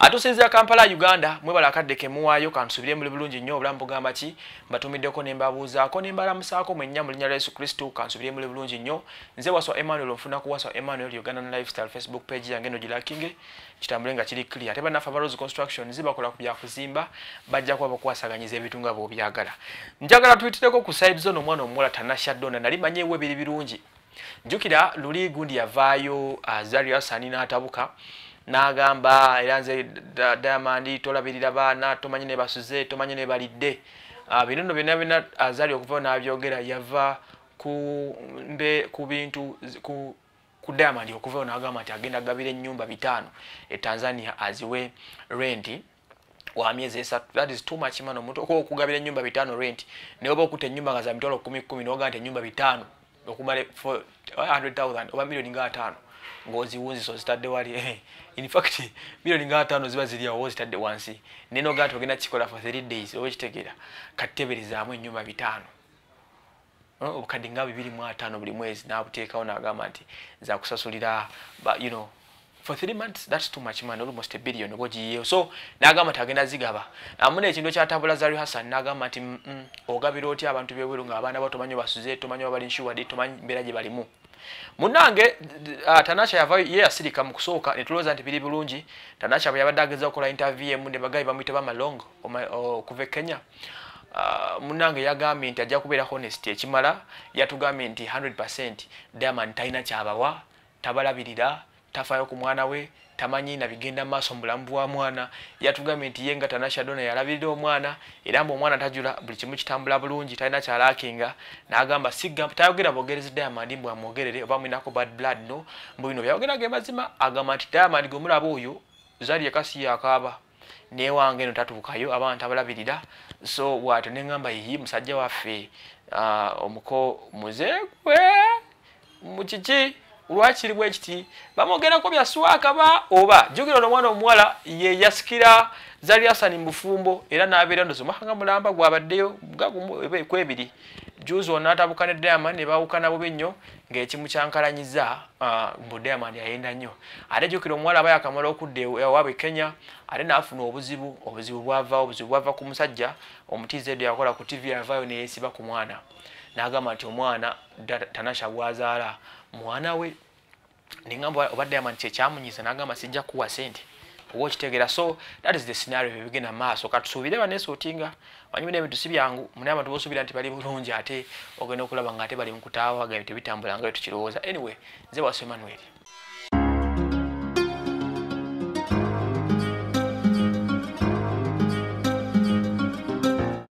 Atusinzira Kampala Uganda mwebala akadde ke muwaayo kansubire muli bulungi nnyo obulamu bugamba ki mbatumiddeko ne mbabuuzaako ne mbalamusaako mwennya mu linnya lya Yesu Kristo kansubire muli bulungi nnyo nze waswa Emmanuel onfuna ku waswa Emmanuel Uganda Lifestyle Facebook page yange no gilakinge kitambule nga kiri clear ate banaffe Rose Construction zibakola ku bya kuzimba bajja kuba bakwasaganyiza ebintu nga bo byagala njagala tuyitireko ku side zone omwana omuwala Tanasha Donna nali manyeewo ebiri birungi njukira luli gundi yavaayo Zaria Sani n'atabuka n'agamba era nze Diamond tolabirira baana tomanyi ne basuze tomanyi ne balidde bino byonna Zaria okuva n'abyogera yava ku bintu ku Diamond okuva n'agamba nti agenda agabira ennyumba 5 e Tanzania aziwe rent wa miezi 3 that is too much man omuntu okugabira ennyumba 5 rent ne oba okuta ennyumba nga za mitolo 10 n'oga nti ennyumba 5 okumale for 100,000 oba milioni nga 5 ngozi wunzi so zitadde wali in fact milioni nga 5 ziba ziri awo zitadde wansi neno gato gena chikola for 3 days owe kitegera katebelezaamu ennyumba 5 obukadde nga 2.5 buli mwezi n'abuteekawo n'agamba nti za kusasulira but you know for 3 months that's too much man almost $1 billion ogojiye so n'agamba tagenda zigaba amune ekintu kyatabula Zaria Hassan n'agamba nti ogabira oti abantu byeweru nga abaana batomanyo basuze tomanyo abali nshuwa tomanyi mbera gye balimu munange Tanasha yavayo ye asirika mu kusooka netuloza nti biri bulungi Tanasha yabadde ageza okukola interview mu ne bagayi bamuyita Bamalongo okuva Kenya munange yagambye nti ajja kubeera honest ekimala yatugambye nti 100% Diamond talina kyabawa tabalabirira tafayo ku mwana we tamanyi na bigenda maaso mbulamu bwa mwana yatugambye nti yenga Tanasha Donna yalabirira omwana era mbo omwana tajula buli kimu kitambula bulungi talina kyalakinga n'agamba sigga tayogera bogereza Diamond mbwa mwogerere oba mwinako bad blood no mbu bino byogera ge mazima agamba nti Diamond gomulaba oyo Zaria kasi yakaba newange no tatubukayo abantu abalabirira so wato nengamba yi musajja waffe omuko muzekwe muchichi ulwachiri bwekiti bamogera ko byaswaka ba oba jugiro no mwana omuwala ye yasikira Zaria Hassan mbufumbo era n'abeera ndozo mahanga mulamba gwabaddeyo kwebiri juzo natabukane Diamond ne bawukana bubinyo ng'ekimu kyankalanyiza mbu Diamond yayenda nnyo ate jukiro omuwala aba yakamala okudde wabe Kenya ate n'afuna obuzibu bwava ku musajja omutize edo yakola ku TV yavayo ne yesiba ku mwana n'agamba nti omwana Tanasha bwazaala mwana we ningamba oba Diamond kyamunyiza n'agamba sijja kuwa sente owo kitegera so that is the scenario bigena maaso katusubire baneso otinga wanyumene ebintu sibyangu mune abantu bosubira nti bali bulungi ate ogenda okulaba nga ate bali mukutaawa ga ebintu bitambula nga tukirowooza anyway nze wasema Emmanuel